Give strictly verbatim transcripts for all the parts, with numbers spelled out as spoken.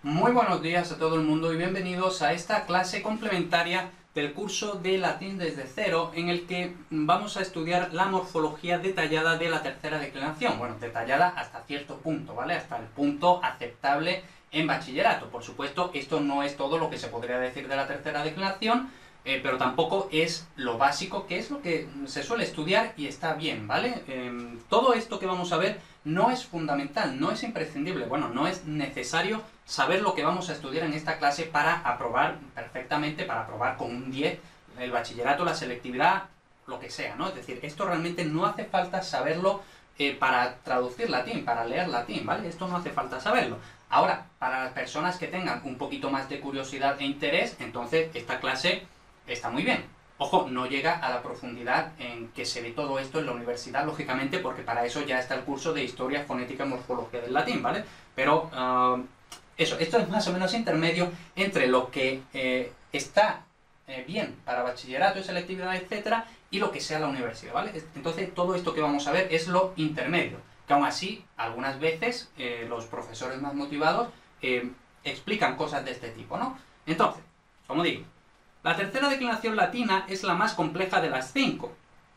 Muy buenos días a todo el mundo y bienvenidos a esta clase complementaria del curso de latín desde cero, en el que vamos a estudiar la morfología detallada de la tercera declinación. Bueno, detallada hasta cierto punto, ¿vale? Hasta el punto aceptable en bachillerato. Por supuesto, esto no es todo lo que se podría decir de la tercera declinación, eh, pero tampoco es lo básico, que es lo que se suele estudiar y está bien, ¿vale? Eh, todo esto que vamos a ver no es fundamental, no es imprescindible, bueno, no es necesario saber lo que vamos a estudiar en esta clase para aprobar perfectamente, para aprobar con un diez el bachillerato, la selectividad, lo que sea, ¿no? Es decir, esto realmente no hace falta saberlo eh, para traducir latín, para leer latín, ¿vale? Esto no hace falta saberlo. Ahora, para las personas que tengan un poquito más de curiosidad e interés, entonces esta clase está muy bien. Ojo, no llega a la profundidad en que se ve todo esto en la universidad, lógicamente, porque para eso ya está el curso de Historia, Fonética y Morfología del Latín, ¿vale? Pero, uh, eso, esto es más o menos intermedio entre lo que eh, está eh, bien para bachillerato y selectividad, etcétera, y lo que sea la universidad, ¿vale? Entonces, todo esto que vamos a ver es lo intermedio, que aún así, algunas veces, eh, los profesores más motivados eh, explican cosas de este tipo, ¿no? Entonces, como digo, la tercera declinación latina es la más compleja de las cinco,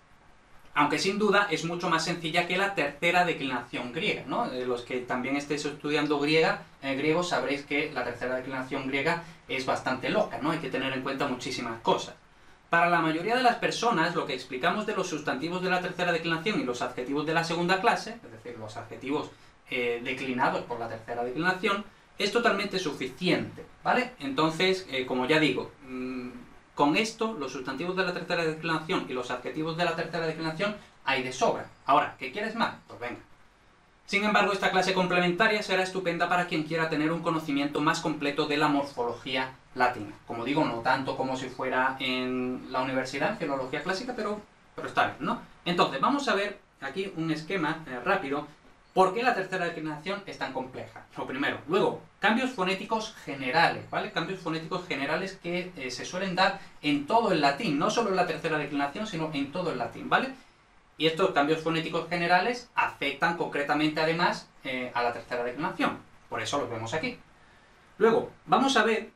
aunque sin duda es mucho más sencilla que la tercera declinación griega, ¿no? Eh, los que también estéis estudiando griega, eh, griego sabréis que la tercera declinación griega es bastante loca, ¿no? Hay que tener en cuenta muchísimas cosas. Para la mayoría de las personas, lo que explicamos de los sustantivos de la tercera declinación y los adjetivos de la segunda clase, es decir, los adjetivos eh, declinados por la tercera declinación, es totalmente suficiente, ¿vale? Entonces, eh, como ya digo, mmm, con esto, los sustantivos de la tercera declinación y los adjetivos de la tercera declinación hay de sobra. Ahora, ¿qué quieres más? Pues venga. Sin embargo, esta clase complementaria será estupenda para quien quiera tener un conocimiento más completo de la morfología latina. Como digo, no tanto como si fuera en la universidad, en filología clásica, pero, pero está bien, ¿no? Entonces, vamos a ver aquí un esquema eh, rápido. ¿Por qué la tercera declinación es tan compleja? Lo primero. Luego, cambios fonéticos generales, ¿vale? Cambios fonéticos generales que eh, se suelen dar en todo el latín, no solo en la tercera declinación, sino en todo el latín, ¿vale? Y estos cambios fonéticos generales afectan concretamente, además, eh, a la tercera declinación. Por eso los vemos aquí. Luego, vamos a ver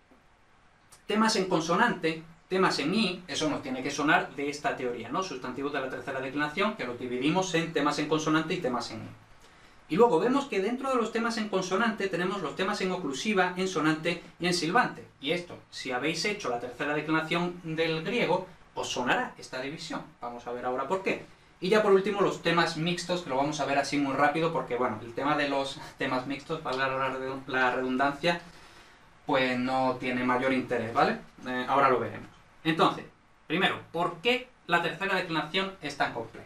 temas en consonante, temas en i, eso nos tiene que sonar de esta teoría, ¿no? Sustantivos de la tercera declinación, que los dividimos en temas en consonante y temas en i. Y luego vemos que dentro de los temas en consonante tenemos los temas en oclusiva, en sonante y en silbante. Y esto, si habéis hecho la tercera declinación del griego, os sonará esta división. Vamos a ver ahora por qué. Y ya por último los temas mixtos, que lo vamos a ver así muy rápido, porque bueno, el tema de los temas mixtos, valga la redundancia, pues no tiene mayor interés, ¿vale? Eh, ahora lo veremos. Entonces, primero, ¿por qué la tercera declinación es tan compleja?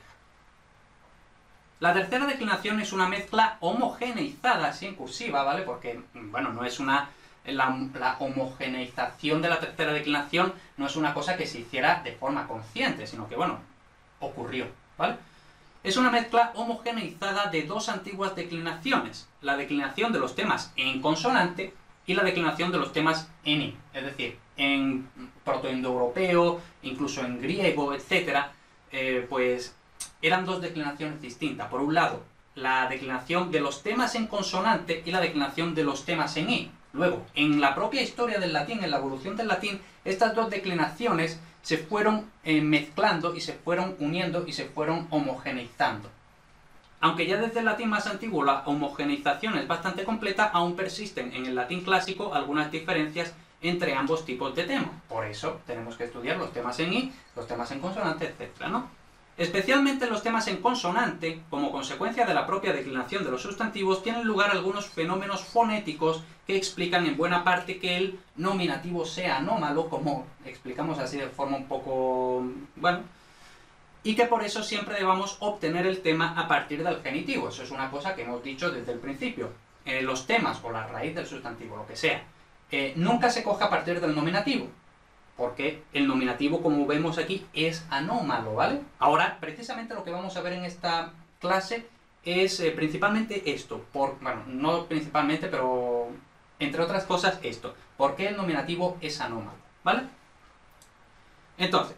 La tercera declinación es una mezcla homogeneizada, así en cursiva, ¿vale? Porque, bueno, no es una... La, la homogeneización de la tercera declinación no es una cosa que se hiciera de forma consciente, sino que, bueno, ocurrió, ¿vale? Es una mezcla homogeneizada de dos antiguas declinaciones, la declinación de los temas en consonante y la declinación de los temas en i, es decir, en protoindoeuropeo, incluso en griego, etcétera, eh, pues... eran dos declinaciones distintas. Por un lado, la declinación de los temas en consonante y la declinación de los temas en i. Luego, en la propia historia del latín, en la evolución del latín, estas dos declinaciones se fueron eh, mezclando y se fueron uniendo y se fueron homogeneizando. Aunque ya desde el latín más antiguo la homogeneización es bastante completa, aún persisten en el latín clásico algunas diferencias entre ambos tipos de temas. Por eso tenemos que estudiar los temas en i, los temas en consonante, etcétera, ¿no? Especialmente los temas en consonante, como consecuencia de la propia declinación de los sustantivos, tienen lugar algunos fenómenos fonéticos que explican en buena parte que el nominativo sea anómalo, como explicamos así de forma un poco... bueno, y que por eso siempre debamos obtener el tema a partir del genitivo. Eso es una cosa que hemos dicho desde el principio. Eh, los temas, o la raíz del sustantivo, lo que sea, eh, nunca se coge a partir del nominativo, porque el nominativo, como vemos aquí, es anómalo, ¿vale? Ahora, precisamente lo que vamos a ver en esta clase es eh, principalmente esto, por, bueno, no principalmente, pero entre otras cosas esto, ¿por qué el nominativo es anómalo?, ¿vale? Entonces,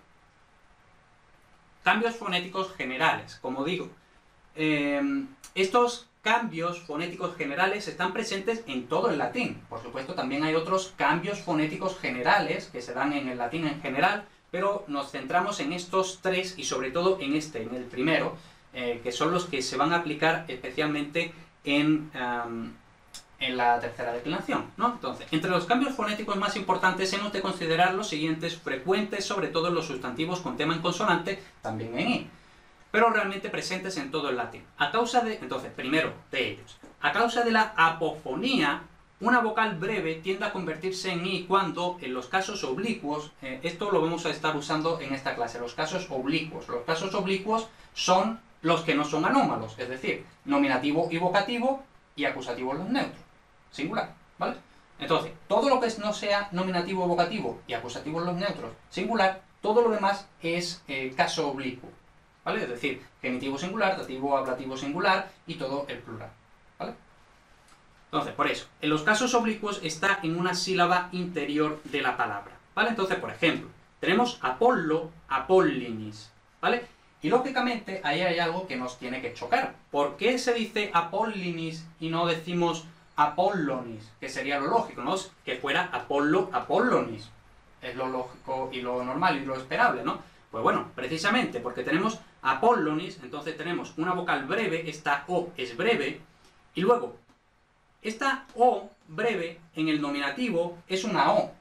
cambios fonéticos generales, como digo, eh, estos cambios fonéticos generales están presentes en todo el latín. Por supuesto, también hay otros cambios fonéticos generales que se dan en el latín en general, pero nos centramos en estos tres y sobre todo en este, en el primero, eh, que son los que se van a aplicar especialmente en, um, en la tercera declinación, ¿no? Entonces, entre los cambios fonéticos más importantes hemos de considerar los siguientes, frecuentes sobre todo en los sustantivos con tema en consonante, también en i, pero realmente presentes en todo el latín. A causa de, entonces, primero de ellos, a causa de la apofonía, una vocal breve tiende a convertirse en i cuando, en los casos oblicuos, eh, esto lo vamos a estar usando en esta clase, los casos oblicuos. Los casos oblicuos son los que no son anómalos, es decir, nominativo y vocativo y acusativo los neutros, singular, ¿vale? Entonces, todo lo que no sea nominativo, vocativo y acusativo los neutros, singular, todo lo demás es eh, caso oblicuo, ¿vale? Es decir, genitivo singular, dativo, ablativo singular y todo el plural, ¿vale? Entonces, por eso, en los casos oblicuos está en una sílaba interior de la palabra, ¿vale? Entonces, por ejemplo, tenemos Apollo, Apollinis, ¿vale? Y lógicamente ahí hay algo que nos tiene que chocar. ¿Por qué se dice Apollinis y no decimos Apollonis? Que sería lo lógico, ¿no? Que fuera Apollo, Apollonis. Es lo lógico y lo normal y lo esperable, ¿no? Pues bueno, precisamente porque tenemos Apollonis, entonces tenemos una vocal breve, esta O es breve, y luego, esta O breve en el nominativo es una O,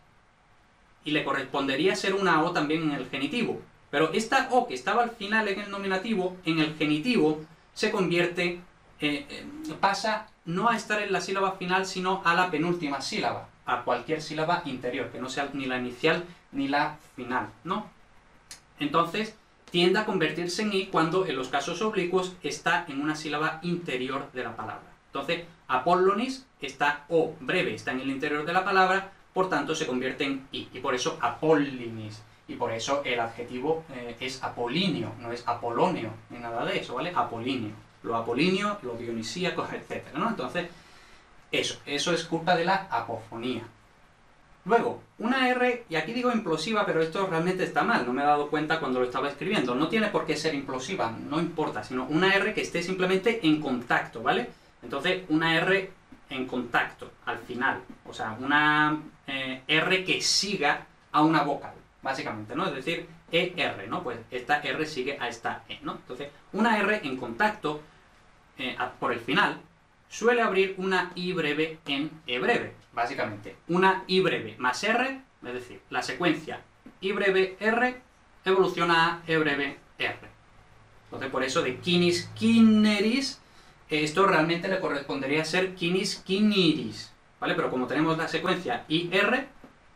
y le correspondería ser una O también en el genitivo. Pero esta O que estaba al final en el nominativo, en el genitivo, se convierte, eh, eh, pasa no a estar en la sílaba final, sino a la penúltima sílaba, a cualquier sílaba interior, que no sea ni la inicial ni la final, ¿no? Entonces, tiende a convertirse en i cuando en los casos oblicuos está en una sílaba interior de la palabra. Entonces, Apollonis, esta O breve está en el interior de la palabra, por tanto se convierte en i, y por eso Apollinis. Y por eso el adjetivo eh, es apolíneo, no es apolonio, ni nada de eso, ¿vale? Apolíneo. Lo apolíneo, lo dionisíaco, etcétera, ¿no? Entonces, eso, eso es culpa de la apofonía. Luego, una R, y aquí digo implosiva, pero esto realmente está mal, no me he dado cuenta cuando lo estaba escribiendo. No tiene por qué ser implosiva, no importa, sino una R que esté simplemente en contacto, ¿vale? Entonces, una R en contacto, al final. O sea, una eh, R que siga a una vocal, básicamente, ¿no? Es decir, E R, ¿no? Pues esta R sigue a esta E, ¿no? Entonces, una R en contacto, eh, por el final, suele abrir una I breve en E breve, básicamente. Una I breve más R, es decir, la secuencia I breve R evoluciona a E breve R. Entonces, por eso de quinis quineris, esto realmente le correspondería a ser quinis quiniris, ¿vale? Pero como tenemos la secuencia I R,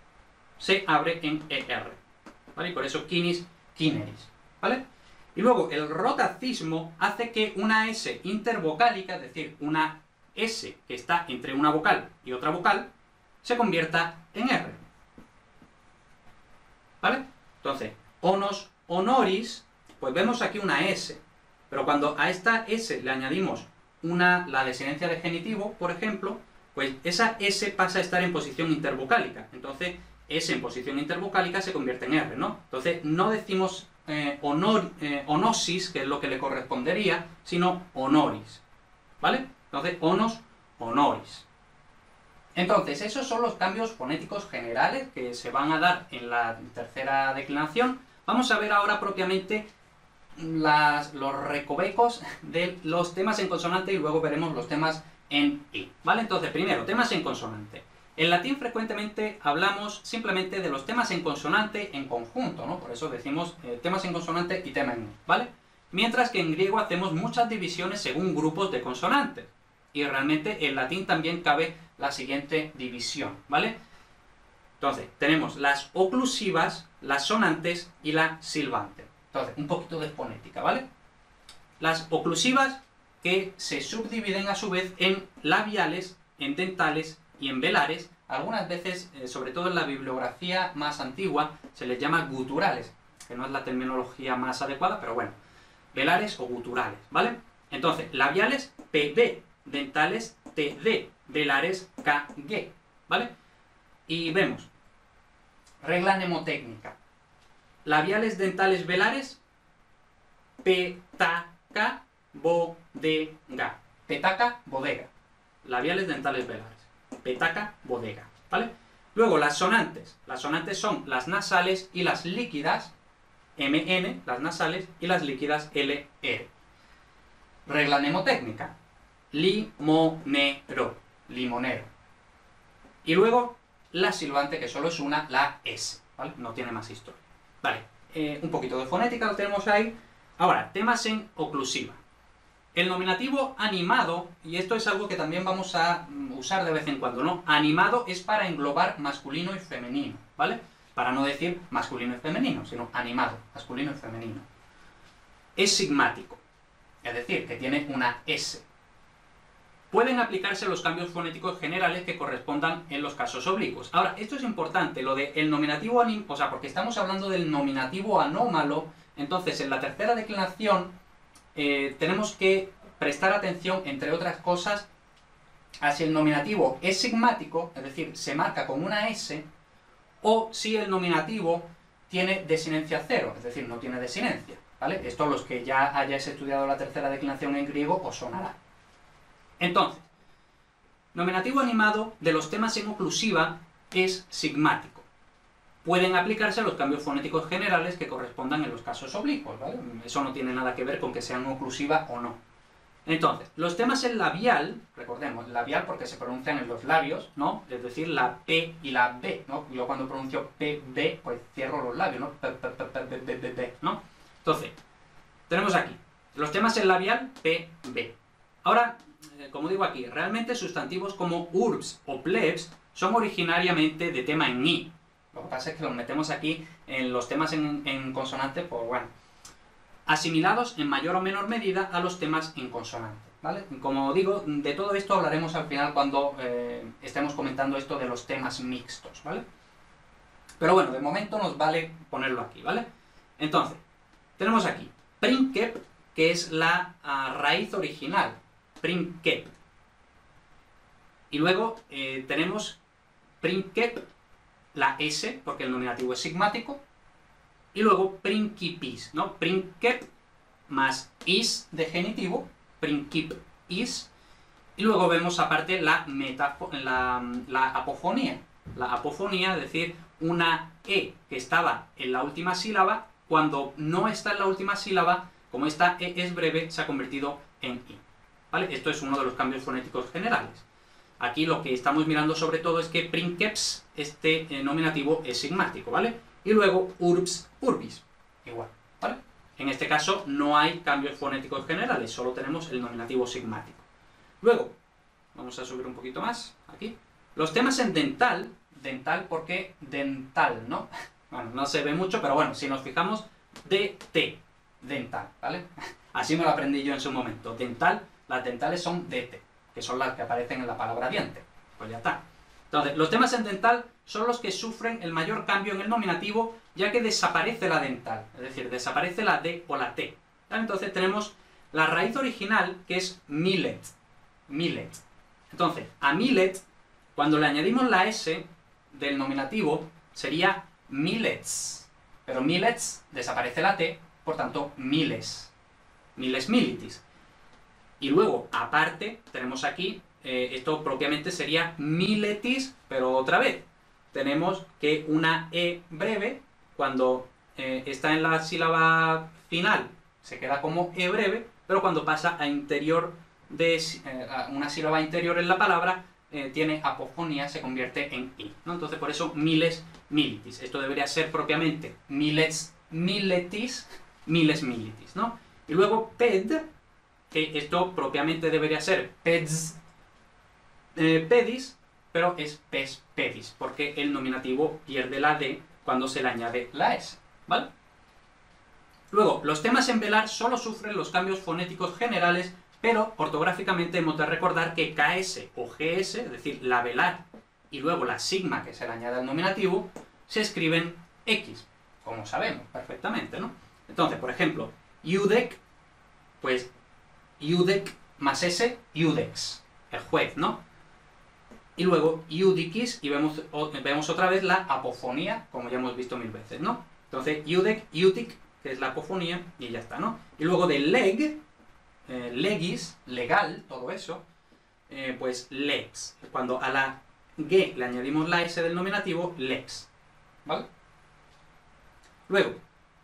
se abre en E R, ¿vale? Y por eso quinis quineris, ¿vale? Y luego el rotacismo hace que una S intervocálica, es decir, una S que está entre una vocal y otra vocal, se convierta en R, ¿vale? Entonces, onos, honoris, pues vemos aquí una S, pero cuando a esta S le añadimos una, la desinencia de genitivo, por ejemplo, pues esa S pasa a estar en posición intervocálica, entonces S en posición intervocálica se convierte en R, ¿no? Entonces no decimos eh, honor, eh, onosis, que es lo que le correspondería, sino honoris, ¿vale? Entonces, onos, honoris. Entonces, esos son los cambios fonéticos generales que se van a dar en la tercera declinación. Vamos a ver ahora propiamente las, los recovecos de los temas en consonante y luego veremos los temas en i, ¿vale? Entonces, primero, temas en consonante. En latín frecuentemente hablamos simplemente de los temas en consonante en conjunto, ¿no? Por eso decimos eh, temas en consonante y tema en i, ¿vale? Mientras que en griego hacemos muchas divisiones según grupos de consonantes. Y realmente en latín también cabe la siguiente división, ¿vale? Entonces, tenemos las oclusivas, las sonantes y la silbante. Entonces, un poquito de fonética, ¿vale? Las oclusivas que se subdividen a su vez en labiales, en dentales y en velares. Algunas veces, eh, sobre todo en la bibliografía más antigua, se les llama guturales, que no es la terminología más adecuada, pero bueno, velares o guturales, ¿vale? Entonces, labiales, P D, dentales, T D, velares, K G, ¿vale? Y vemos, regla mnemotécnica. Labiales, dentales, velares, P, T, K, Bo, D, Ga. petaca, bodega. Labiales, dentales, velares. Petaca, bodega, ¿vale? Luego, las sonantes. Las sonantes son las nasales y las líquidas, eme ene, las nasales, y las líquidas, ele erre. Regla mnemotécnica. Limonero, limonero. Y luego, la silbante, que solo es una, la ese, ¿vale? No tiene más historia. Vale, eh, un poquito de fonética lo tenemos ahí. Ahora, temas en oclusiva. El nominativo animado, y esto es algo que también vamos a usar de vez en cuando, ¿no? Animado es para englobar masculino y femenino, ¿vale? Para no decir masculino y femenino, sino animado, masculino y femenino. Es sigmático, es decir, que tiene una ese. Pueden aplicarse los cambios fonéticos generales que correspondan en los casos oblicuos. Ahora, esto es importante, lo de el nominativo anim... o sea, porque estamos hablando del nominativo anómalo, entonces en la tercera declinación eh, tenemos que prestar atención, entre otras cosas, a si el nominativo es sigmático, es decir, se marca con una ese, o si el nominativo tiene desinencia cero, es decir, no tiene desinencia, ¿vale? Esto los que ya hayáis estudiado la tercera declinación en griego os sonará. Entonces, nominativo animado de los temas en oclusiva es sigmático. Pueden aplicarse los cambios fonéticos generales que correspondan en los casos oblicuos, ¿vale? Eso no tiene nada que ver con que sean oclusiva o no. Entonces, los temas en labial, recordemos, labial porque se pronuncian en los labios, ¿no? Es decir, la P y la B, ¿no? Yo cuando pronuncio P, B, pues cierro los labios, ¿no? P, P, P, P, P, P, P, P, ¿no? Entonces, tenemos aquí, los temas en labial, P, B. Ahora, como digo aquí, realmente sustantivos como urbs o plebs son originariamente de tema en i. Lo que pasa es que los metemos aquí en los temas en, en consonante, pues bueno, asimilados en mayor o menor medida a los temas en consonante, ¿vale? Como digo, de todo esto hablaremos al final cuando eh, estemos comentando esto de los temas mixtos, ¿vale? Pero bueno, de momento nos vale ponerlo aquí, ¿vale? Entonces, tenemos aquí princeps, que es la uh, raíz original, princeps. Y luego eh, tenemos princeps, la S, porque el nominativo es sigmático, y luego principis, ¿no? Princeps más is de genitivo, princip is, y luego vemos aparte la, la, la apofonía. La apofonía, es decir, una E que estaba en la última sílaba, cuando no está en la última sílaba, como esta E es breve, se ha convertido en I. ¿Vale? Esto es uno de los cambios fonéticos generales. Aquí lo que estamos mirando sobre todo es que princeps, este eh, nominativo, es sigmático, ¿vale? Y luego urbs, urbis, igual, ¿vale? En este caso no hay cambios fonéticos generales, solo tenemos el nominativo sigmático. Luego, vamos a subir un poquito más, aquí. Los temas en dental, dental porque dental, ¿no? Bueno, no se ve mucho, pero bueno, si nos fijamos, D T, dental, ¿vale? Así me lo aprendí yo en su momento. Dental, las dentales son D T, que son las que aparecen en la palabra diente. Pues ya está. Entonces, los temas en dental son los que sufren el mayor cambio en el nominativo, ya que desaparece la dental, es decir, desaparece la D o la T. ¿Vale? Entonces tenemos la raíz original, que es millet. Millet. Entonces, a millet, cuando le añadimos la S del nominativo, sería millets. Pero millets, desaparece la T, por tanto, miles. Miles militis. Y luego, aparte, tenemos aquí, eh, esto propiamente sería miletis, pero otra vez, tenemos que una E breve, cuando eh, está en la sílaba final, se queda como E breve, pero cuando pasa a interior de eh, a una sílaba interior en la palabra, eh, tiene apofonía, se convierte en I, ¿no? Entonces, por eso, miles militis. Esto debería ser propiamente milets miletis, miles militis, ¿no? Y luego ped, que esto propiamente debería ser peds, eh, pedis, pero es pes pedis, porque el nominativo pierde la D cuando se le añade la S, ¿vale? Luego, los temas en velar solo sufren los cambios fonéticos generales, pero ortográficamente hemos de recordar que K S o G S, es decir, la velar y luego la sigma que se le añade al nominativo, se escriben X, como sabemos perfectamente, ¿no? Entonces, por ejemplo, Iudec, pues Iudec más S, Iudex, el juez, ¿no? Y luego Iudicis, y vemos, o, vemos otra vez la apofonía, como ya hemos visto mil veces, ¿no? Entonces, Iudec, Iutic, que es la apofonía, y ya está, ¿no? Y luego de leg, eh, legis, legal, todo eso, eh, pues lex. Cuando a la G le añadimos la S del nominativo, lex. ¿Vale? Luego,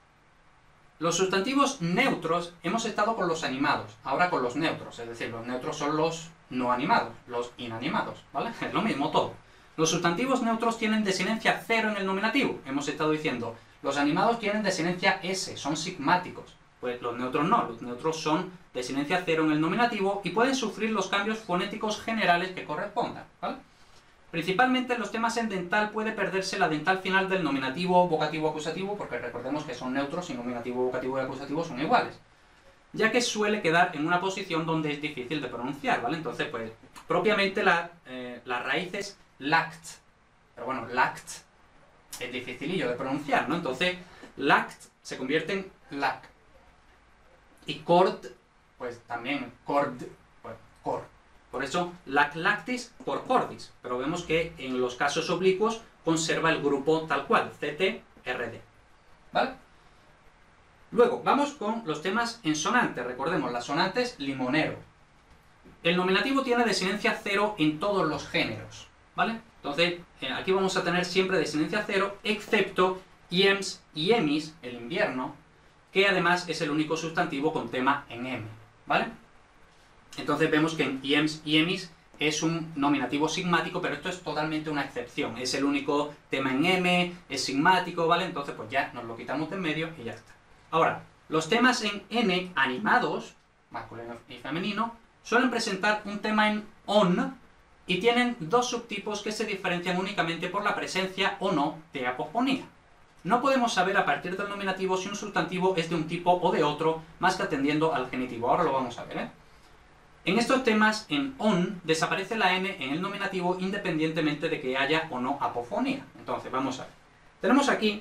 los sustantivos neutros, hemos estado con los animados, ahora con los neutros, es decir, los neutros son los no animados, los inanimados, ¿vale? Es lo mismo todo. Los sustantivos neutros tienen desinencia cero en el nominativo, hemos estado diciendo, los animados tienen desinencia S, son sigmáticos, pues los neutros no, los neutros son desinencia cero en el nominativo y pueden sufrir los cambios fonéticos generales que correspondan, ¿vale? Principalmente en los temas en dental puede perderse la dental final del nominativo, vocativo, acusativo, porque recordemos que son neutros y nominativo, vocativo y acusativo son iguales, ya que suele quedar en una posición donde es difícil de pronunciar, ¿vale? Entonces, pues, propiamente la, eh, la raíz es lact, pero bueno, lact es dificilillo de pronunciar, ¿no? Entonces, lact se convierte en lac, y cord, pues también cord, pues, cord. Por eso, lac lactis por cordis, pero vemos que en los casos oblicuos conserva el grupo tal cual, C T R D. ¿Vale? Luego, vamos con los temas en sonante. Recordemos, las sonantes limonero. El nominativo tiene desinencia cero en todos los géneros, ¿vale? Entonces, eh, aquí vamos a tener siempre desinencia cero, excepto iems y emis, el invierno, que además es el único sustantivo con tema en M, ¿vale? Entonces vemos que en iems y emis es un nominativo sigmático, pero esto es totalmente una excepción. Es el único tema en M, es sigmático, ¿vale? Entonces pues ya nos lo quitamos de en medio y ya está. Ahora, los temas en N animados, masculino y femenino, suelen presentar un tema en on y tienen dos subtipos que se diferencian únicamente por la presencia o no de apofonía. No podemos saber a partir del nominativo si un sustantivo es de un tipo o de otro, más que atendiendo al genitivo. Ahora lo vamos a ver, ¿eh? En estos temas, en on, desaparece la N en el nominativo independientemente de que haya o no apofonía. Entonces, vamos a ver. Tenemos aquí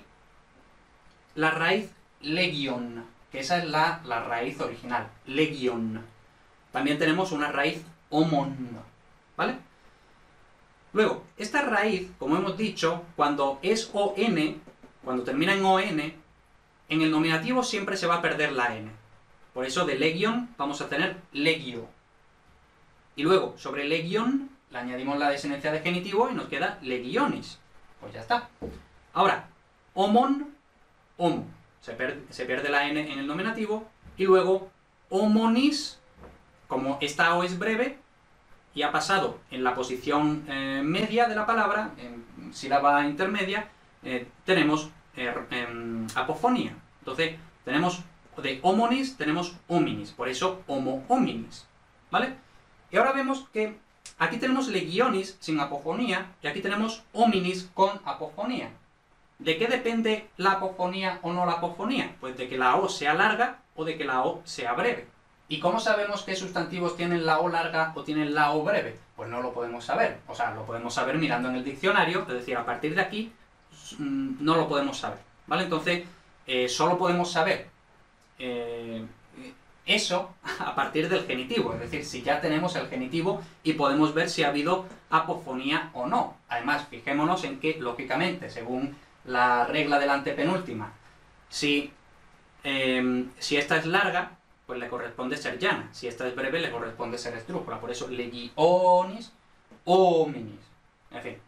la raíz legion, que esa es la, la raíz original, legion. También tenemos una raíz homon, ¿vale? Luego, esta raíz, como hemos dicho, cuando es on, cuando termina en on, en el nominativo siempre se va a perder la N. Por eso de legion vamos a tener legio. Y luego, sobre legion, le añadimos la desinencia de genitivo y nos queda legionis. Pues ya está. Ahora, homon, homo. Se, per se pierde la N en el nominativo. Y luego, homonis, como esta O es breve, y ha pasado en la posición eh, media de la palabra, en sílaba intermedia, eh, tenemos eh, eh, apofonía. Entonces, tenemos de homonis, tenemos hominis. Por eso, homo hominis. ¿Vale? Y ahora vemos que aquí tenemos legionis sin apofonía y aquí tenemos hominis con apofonía. ¿De qué depende la apofonía o no la apofonía? Pues de que la O sea larga o de que la O sea breve. ¿Y cómo sabemos qué sustantivos tienen la O larga o tienen la O breve? Pues no lo podemos saber. O sea, lo podemos saber mirando en el diccionario, es decir, a partir de aquí no lo podemos saber. ¿Vale? Entonces, eh, solo podemos saber eh, eso a partir del genitivo, es decir, si ya tenemos el genitivo y podemos ver si ha habido apofonía o no. Además, fijémonos en que, lógicamente, según la regla de la antepenúltima, si, eh, si esta es larga, pues le corresponde ser llana, si esta es breve, le corresponde ser esdrújula, por eso legionis, hominis, en fin.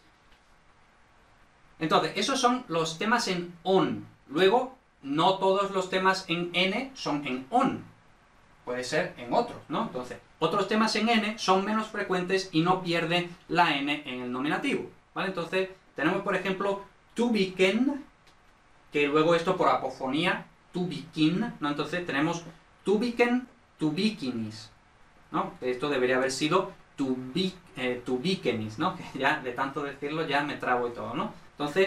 Entonces, esos son los temas en on. Luego, no todos los temas en N son en on. Puede ser en otros, ¿no? Entonces, otros temas en N son menos frecuentes y no pierden la N en el nominativo, ¿vale? Entonces, tenemos, por ejemplo, tubiken, que luego esto por apofonía, tubikin, ¿no? Entonces, tenemos tubiken, tubikinis, ¿no? Esto debería haber sido tubi, eh, tubikenis, ¿no? Que ya, de tanto decirlo, ya me trabo y todo, ¿no? Entonces,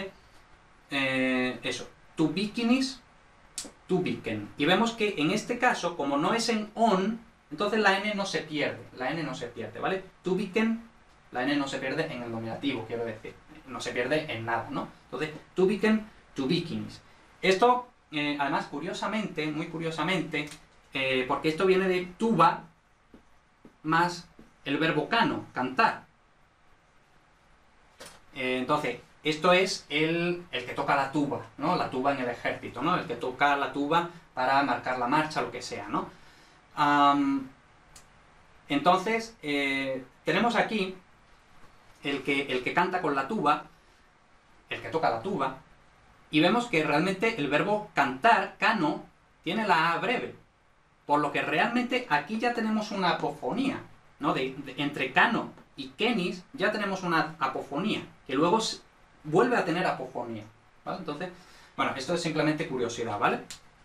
eh, eso, tubikinis, tubiken. Y vemos que en este caso, como no es en on, entonces la N no se pierde, la N no se pierde, ¿vale? Tubiken, la N no se pierde en el nominativo, quiero decir, no se pierde en nada, ¿no? Entonces, tubiken, tubikinis. Esto, eh, además, curiosamente, muy curiosamente, eh, porque esto viene de tuba más el verbo cano, cantar. Eh, entonces, esto es el, el que toca la tuba, ¿no? La tuba en el ejército, ¿no? El que toca la tuba para marcar la marcha, lo que sea, ¿no? Um, entonces, eh, tenemos aquí el que, el que canta con la tuba, el que toca la tuba, y vemos que realmente el verbo cantar, cano, tiene la A breve, por lo que realmente aquí ya tenemos una apofonía, ¿no? De, de, entre cano y kenis ya tenemos una apofonía, que luego vuelve a tener apofonía, ¿vale? Entonces, bueno, esto es simplemente curiosidad, ¿vale?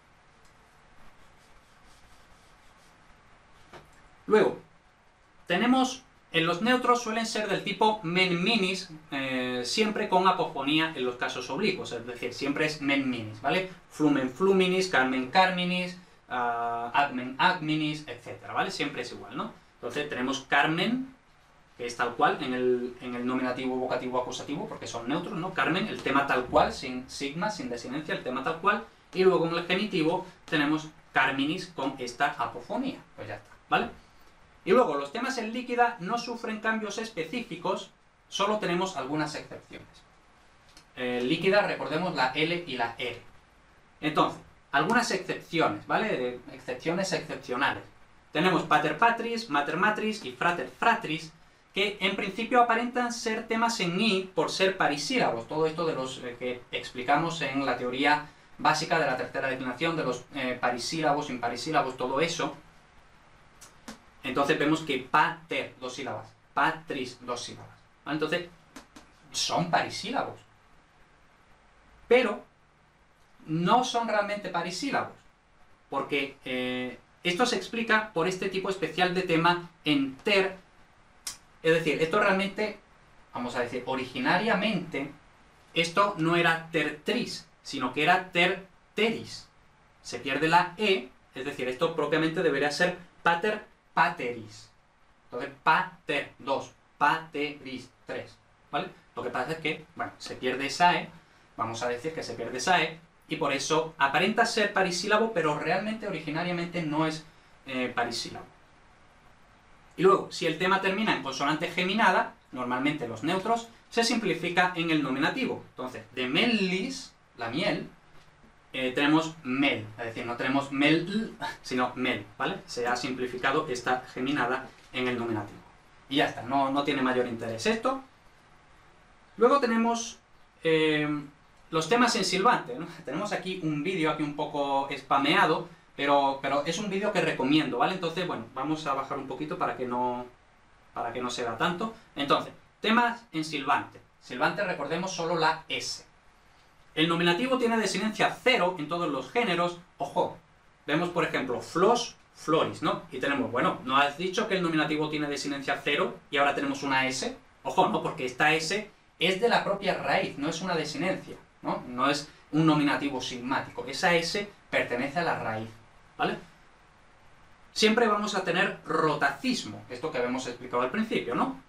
Luego, tenemos, en los neutros suelen ser del tipo men minis, eh, siempre con apofonía en los casos oblicuos, es decir, siempre es men minis, ¿vale? Flumen fluminis, carmen carminis, uh, admen adminis, etcétera, ¿vale? Siempre es igual, ¿no? Entonces tenemos Carmen, que es tal cual en el, en el nominativo vocativo acusativo, porque son neutros, ¿no? Carmen, el tema tal cual, sin sigma, sin desinencia, el tema tal cual, y luego en el genitivo tenemos Carminis con esta apofonía, pues ya está, ¿vale? Y luego, los temas en líquida no sufren cambios específicos, solo tenemos algunas excepciones. Eh, líquida, recordemos la L y la R. Entonces, algunas excepciones, ¿vale? Excepciones excepcionales. Tenemos pater patris, mater matris y frater fratris, que en principio aparentan ser temas en i por ser parisílabos. Todo esto de los eh, que explicamos en la teoría básica de la tercera declinación, de los eh, parisílabos, imparisílabos, todo eso. Entonces vemos que pater, dos sílabas, patris, dos sílabas, ¿vale? Entonces, son parisílabos. Pero no son realmente parisílabos, porque eh, esto se explica por este tipo especial de tema en ter. Es decir, esto realmente, vamos a decir, originariamente, esto no era tertris, sino que era terteris. Se pierde la E, es decir, esto propiamente debería ser pater pateris. Entonces, pater, dos, pateris, tres, ¿vale? Lo que pasa es que, bueno, se pierde esa E, vamos a decir que se pierde esa E, y por eso aparenta ser parisílabo, pero realmente originariamente no es eh, parisílabo. Y luego, si el tema termina en consonante geminada, normalmente los neutros, se simplifica en el nominativo. Entonces, de mellis, la miel, eh, tenemos mel, es decir, no tenemos mel, sino mel, ¿vale? Se ha simplificado esta geminada en el nominativo. Y ya está, no, no tiene mayor interés esto. Luego tenemos eh, los temas en silbante, ¿no? Tenemos aquí un vídeo, aquí un poco spameado, pero, pero es un vídeo que recomiendo, ¿vale? Entonces, bueno, vamos a bajar un poquito para que no, para que no se vea tanto. Entonces, temas en silbante. Silbante, recordemos, solo la S. El nominativo tiene desinencia cero en todos los géneros. Ojo, vemos, por ejemplo, flos, floris, ¿no? Y tenemos, bueno, ¿no has dicho que el nominativo tiene desinencia cero y ahora tenemos una S? Ojo, ¿no? Porque esta S es de la propia raíz, no es una desinencia, ¿no? No es un nominativo sigmático. Esa S pertenece a la raíz, ¿vale? Siempre vamos a tener rotacismo, esto que habíamos explicado al principio, ¿no?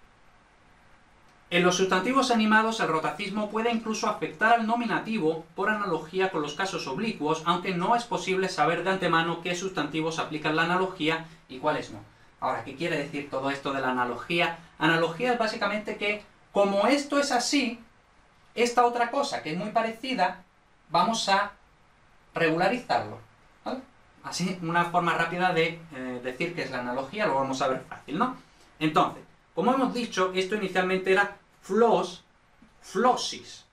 En los sustantivos animados el rotacismo puede incluso afectar al nominativo por analogía con los casos oblicuos, aunque no es posible saber de antemano qué sustantivos aplican la analogía y cuáles no. Ahora, ¿qué quiere decir todo esto de la analogía? Analogía es básicamente que, como esto es así, esta otra cosa que es muy parecida, vamos a regularizarlo, ¿vale? Así, una forma rápida de eh, decir qué es la analogía, lo vamos a ver fácil, ¿no? Entonces, como hemos dicho, esto inicialmente era flos, flosis.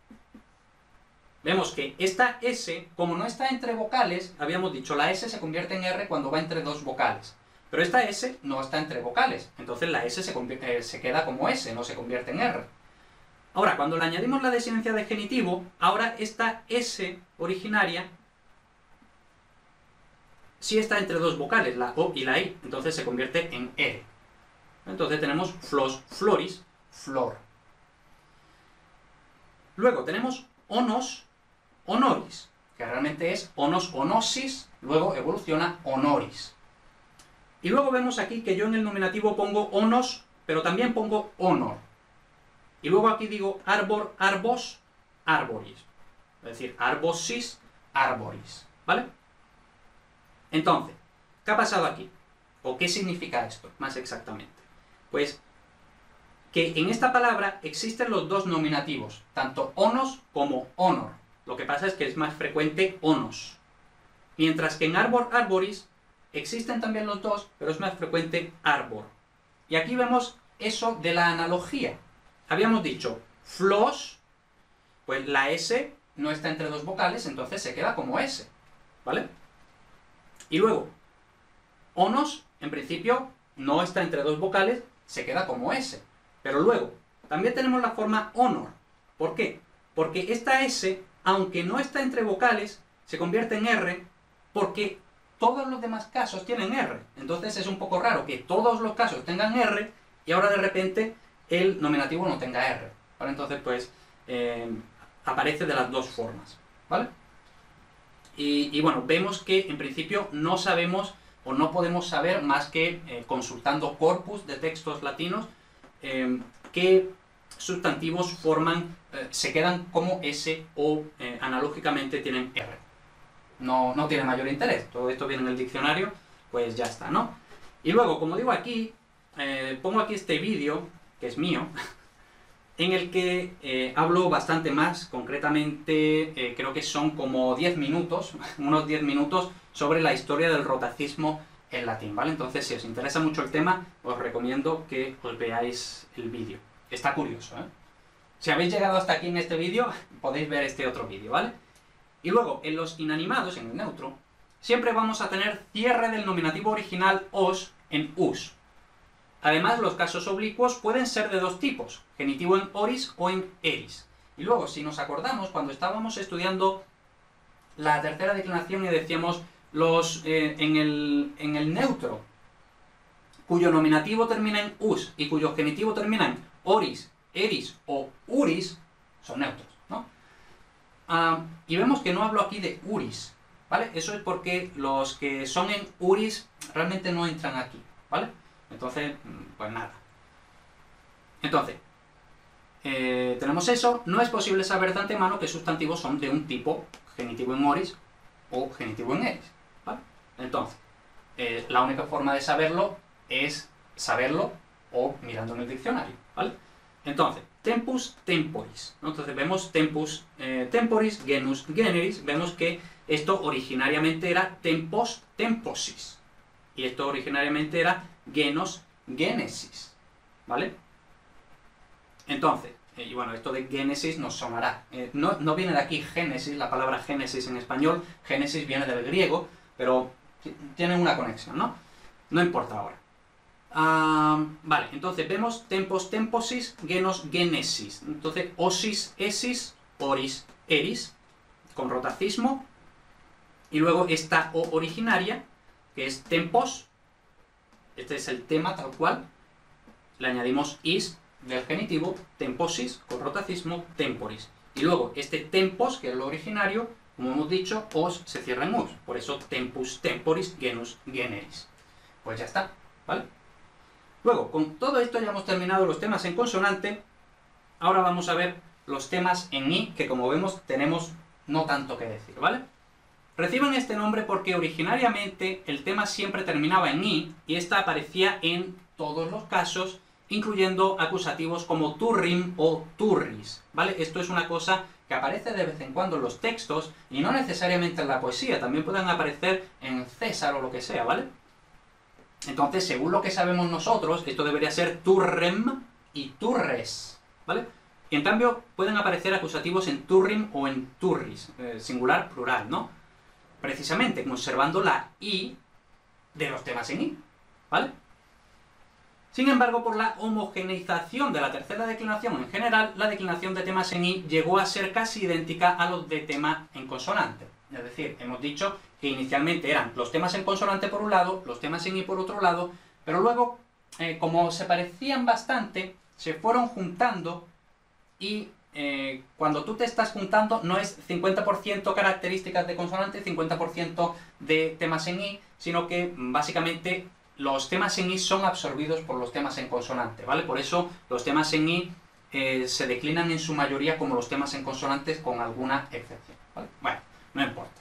Vemos que esta S, como no está entre vocales, habíamos dicho, la S se convierte en R cuando va entre dos vocales. Pero esta S no está entre vocales, entonces la S se, eh, se queda como S, no se convierte en R. Ahora, cuando le añadimos la desinencia de genitivo, ahora esta S originaria sí está entre dos vocales, la O y la I, entonces se convierte en R. Entonces tenemos flos, floris, flor. Luego tenemos onos, honoris, que realmente es onos, onosis, luego evoluciona honoris. Y luego vemos aquí que yo en el nominativo pongo onos, pero también pongo honor. Y luego aquí digo arbor, arbos, arboris. Es decir, arbosis, arboris, ¿vale? Entonces, ¿qué ha pasado aquí? ¿O qué significa esto, más exactamente? Pues que en esta palabra existen los dos nominativos, tanto onos como honor. Lo que pasa es que es más frecuente onos. Mientras que en arbor, arboris, existen también los dos, pero es más frecuente árbol. Y aquí vemos eso de la analogía. Habíamos dicho flos, pues la S no está entre dos vocales, entonces se queda como S, ¿vale? Y luego, onos, en principio, no está entre dos vocales, se queda como S. Pero luego, también tenemos la forma honor. ¿Por qué? Porque esta S, aunque no está entre vocales, se convierte en R porque todos los demás casos tienen R. Entonces es un poco raro que todos los casos tengan R y ahora de repente el nominativo no tenga R. ¿Vale? Entonces, pues, eh, aparece de las dos formas. ¿Vale? Y, y bueno, vemos que en principio no sabemos o no podemos saber más que eh, consultando corpus de textos latinos eh, qué sustantivos forman, eh, se quedan como S o eh, analógicamente tienen R. No, no tiene mayor interés, todo esto viene en el diccionario, pues ya está, ¿no? Y luego, como digo aquí, eh, pongo aquí este vídeo, que es mío, en el que eh, hablo bastante más, concretamente eh, creo que son como diez minutos, unos diez minutos, sobre la historia del rotacismo en latín, ¿vale? Entonces, si os interesa mucho el tema, os recomiendo que os veáis el vídeo. Está curioso, ¿eh? Si habéis llegado hasta aquí en este vídeo, podéis ver este otro vídeo, ¿vale? Y luego, en los inanimados, en el neutro, siempre vamos a tener cierre del nominativo original os en us. Además, los casos oblicuos pueden ser de dos tipos, genitivo en oris o en eris. Y luego, si nos acordamos, cuando estábamos estudiando la tercera declinación y decíamos los eh, en, el, en el neutro, cuyo nominativo termina en us y cuyo genitivo termina en oris, eris o uris, son neutros, ¿no? Uh, y vemos que no hablo aquí de uris, ¿vale? Eso es porque los que son en uris realmente no entran aquí, ¿vale? Entonces, pues nada. Entonces, eh, tenemos eso. No es posible saber de antemano qué sustantivos son de un tipo genitivo en oris o genitivo en eris, ¿vale? Entonces, eh, la única forma de saberlo es saberlo o mirando en el diccionario, ¿vale? Entonces, tempus temporis, ¿no? Entonces vemos tempus eh, temporis, genus generis, vemos que esto originariamente era tempos temposis, y esto originariamente era genos genesis, ¿vale? Entonces, eh, y bueno, esto de génesis nos sonará, eh, no, no viene de aquí génesis, la palabra génesis en español, génesis viene del griego, pero tienen una conexión, ¿no? No importa ahora. Uh, vale, entonces vemos tempos temposis, genos genesis. Entonces, osis, esis, oris, eris, con rotacismo. Y luego esta O originaria, que es tempos. Este es el tema tal cual. Le añadimos is del genitivo, temposis, con rotacismo, temporis. Y luego este tempos, que es lo originario, como hemos dicho, os se cierra en us. Por eso tempus temporis, genus generis. Pues ya está, ¿vale? Luego, con todo esto ya hemos terminado los temas en consonante. Ahora vamos a ver los temas en i, que como vemos tenemos no tanto que decir, ¿vale? Reciben este nombre porque originariamente el tema siempre terminaba en i, y esta aparecía en todos los casos, incluyendo acusativos como turrim o turris, ¿vale? Esto es una cosa que aparece de vez en cuando en los textos, y no necesariamente en la poesía, también pueden aparecer en César o lo que sea, ¿vale? Entonces, según lo que sabemos nosotros, esto debería ser turrem y turres, ¿vale? Y en cambio, pueden aparecer acusativos en turrim o en turris, eh, singular, plural, ¿no? Precisamente conservando la i de los temas en i, ¿vale? Sin embargo, por la homogeneización de la tercera declinación en general, la declinación de temas en i llegó a ser casi idéntica a los de tema en consonante. Es decir, hemos dicho que inicialmente eran los temas en consonante por un lado, los temas en i por otro lado, pero luego, eh, como se parecían bastante, se fueron juntando y eh, cuando tú te estás juntando no es cincuenta por ciento características de consonante, cincuenta por ciento de temas en i, sino que básicamente los temas en i son absorbidos por los temas en consonante, ¿vale? Por eso los temas en i eh, se declinan en su mayoría como los temas en consonantes con alguna excepción, ¿vale? Bueno, no importa.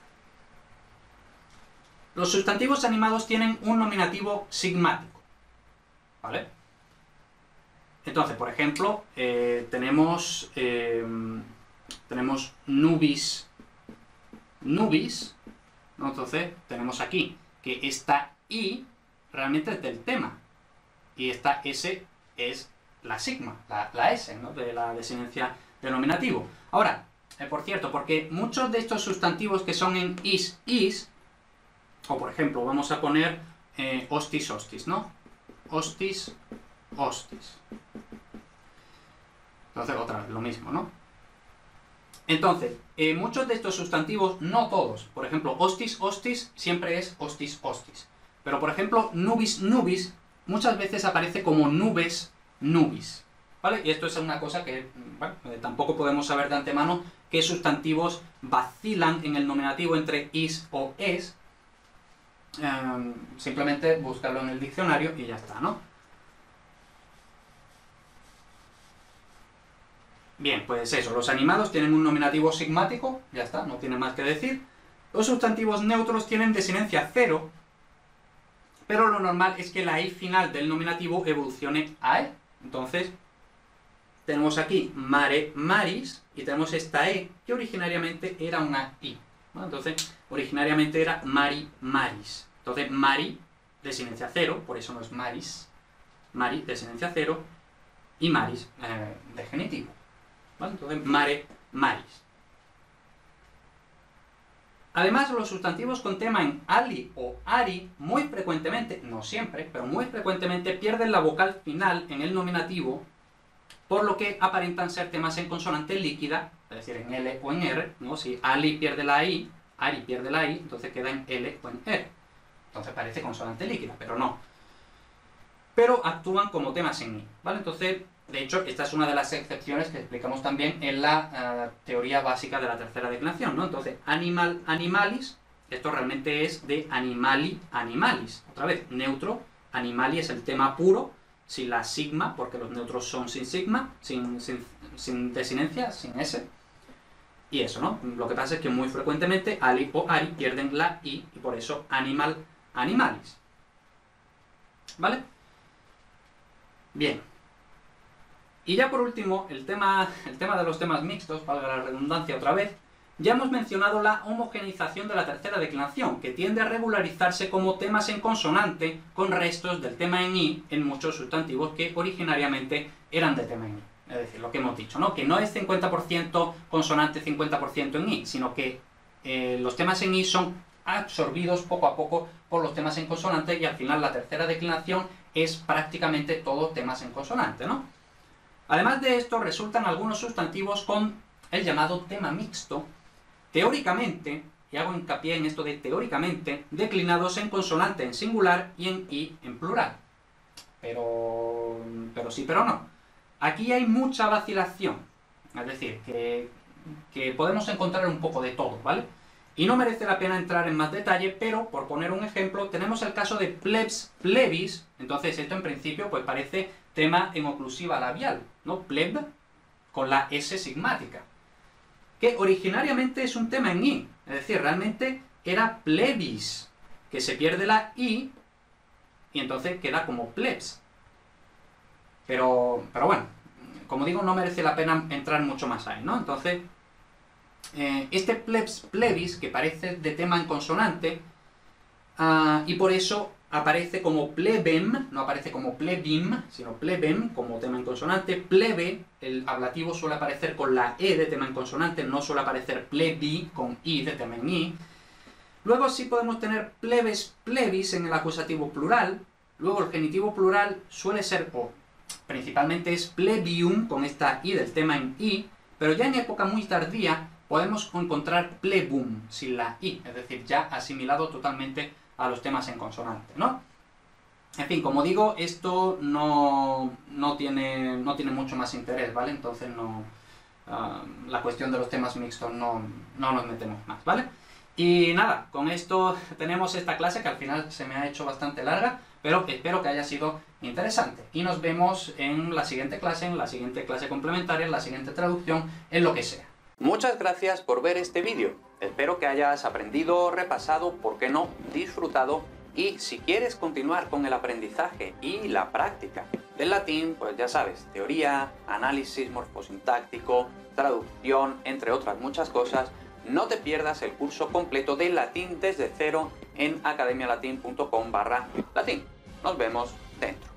Los sustantivos animados tienen un nominativo sigmático, ¿vale? Entonces, por ejemplo, eh, tenemos, eh, tenemos nubis, nubis, ¿no? Entonces, tenemos aquí que esta I realmente es del tema. Y esta S es la sigma, la, la S, ¿no? De la desinencia del nominativo. Ahora, eh, por cierto, porque muchos de estos sustantivos que son en is, is, o por ejemplo, vamos a poner eh, hostis, hostis, ¿no? Hostis, hostis. Entonces, otra vez, lo mismo, ¿no? Entonces, eh, muchos de estos sustantivos, no todos, por ejemplo, hostis, hostis, siempre es hostis, hostis. Pero, por ejemplo, nubis, nubis, muchas veces aparece como nubes, nubis. ¿Vale? Y esto es una cosa que, bueno, eh, tampoco podemos saber de antemano qué sustantivos vacilan en el nominativo entre is o es. Eh, simplemente buscarlo en el diccionario y ya está, ¿no? Bien, pues eso, los animados tienen un nominativo sigmático, ya está, no tiene más que decir. Los sustantivos neutros tienen desinencia cero, pero lo normal es que la i final del nominativo evolucione a e. Entonces, tenemos aquí mare, maris, y tenemos esta e, que originariamente era una i. ¿Vale? Entonces, originariamente era mari, maris. Entonces, mari, desinencia cero, por eso no es maris. Mari, desinencia cero, y maris, eh, de genitivo. ¿Vale? Entonces, mare, maris. Además, los sustantivos con tema en ali o ari, muy frecuentemente, no siempre, pero muy frecuentemente pierden la vocal final en el nominativo, por lo que aparentan ser temas en consonante líquida, es decir, en L o en R, ¿no? Si ali pierde la I, ari pierde la I, entonces queda en L o en R. Entonces parece consonante líquida, pero no. Pero actúan como temas en I, ¿vale? Entonces, de hecho, esta es una de las excepciones que explicamos también en la uh, teoría básica de la tercera declinación, ¿no? Entonces, animal, animalis, esto realmente es de animali, animalis. Otra vez, neutro, animali es el tema puro, sin la sigma, porque los neutros son sin sigma, sin, sin, sin desinencia, sin S. Y eso, ¿no? Lo que pasa es que muy frecuentemente ali o ari pierden la I, y por eso animal, animalis. ¿Vale? Bien. Y ya por último, el tema, el tema de los temas mixtos, valga la redundancia otra vez, ya hemos mencionado la homogeneización de la tercera declinación, que tiende a regularizarse como temas en consonante con restos del tema en i en muchos sustantivos que originariamente eran de tema en i. Es decir, lo que hemos dicho, ¿no? Que no es cincuenta por ciento consonante, cincuenta por ciento en i, sino que eh, los temas en i son absorbidos poco a poco por los temas en consonante y al final la tercera declinación es prácticamente todo temas en consonante, ¿no? Además de esto, resultan algunos sustantivos con el llamado tema mixto, teóricamente, y hago hincapié en esto de teóricamente, declinados en consonante en singular y en i en plural. Pero, pero sí, pero no. Aquí hay mucha vacilación, es decir, que, que podemos encontrar un poco de todo, ¿vale? Y no merece la pena entrar en más detalle, pero, por poner un ejemplo, tenemos el caso de plebs, plebis, entonces esto en principio pues parece tema en oclusiva labial, ¿no? Pleb con la S sigmática, que originariamente es un tema en i, es decir, realmente era plebis, que se pierde la i, y entonces queda como plebs. Pero, pero bueno, como digo, no merece la pena entrar mucho más ahí, ¿no? Entonces, eh, este plebs, plebis, que parece de tema en consonante, uh, y por eso aparece como plebem, no aparece como plebim, sino plebem, como tema en consonante. Plebe, el ablativo suele aparecer con la E de tema en consonante, no suele aparecer plebi con I de tema en I. Luego sí podemos tener plebes, plebis en el acusativo plural. Luego el genitivo plural suele ser, o principalmente es plebium, con esta I del tema en I, pero ya en época muy tardía podemos encontrar plebum, sin la I, es decir, ya asimilado totalmente a los temas en consonante, ¿no? En fin, como digo, esto no, no, tiene, no tiene mucho más interés, ¿vale? Entonces no, uh, la cuestión de los temas mixtos no, no nos metemos más, ¿vale? Y nada, con esto tenemos esta clase que al final se me ha hecho bastante larga, pero espero que haya sido interesante. Y nos vemos en la siguiente clase, en la siguiente clase complementaria, en la siguiente traducción, en lo que sea. Muchas gracias por ver este vídeo. Espero que hayas aprendido, repasado, por qué no, disfrutado. Y si quieres continuar con el aprendizaje y la práctica del latín, pues ya sabes, teoría, análisis morfosintáctico, traducción, entre otras muchas cosas, no te pierdas el curso completo de latín desde cero en academialatin punto com barra latín. Nos vemos dentro.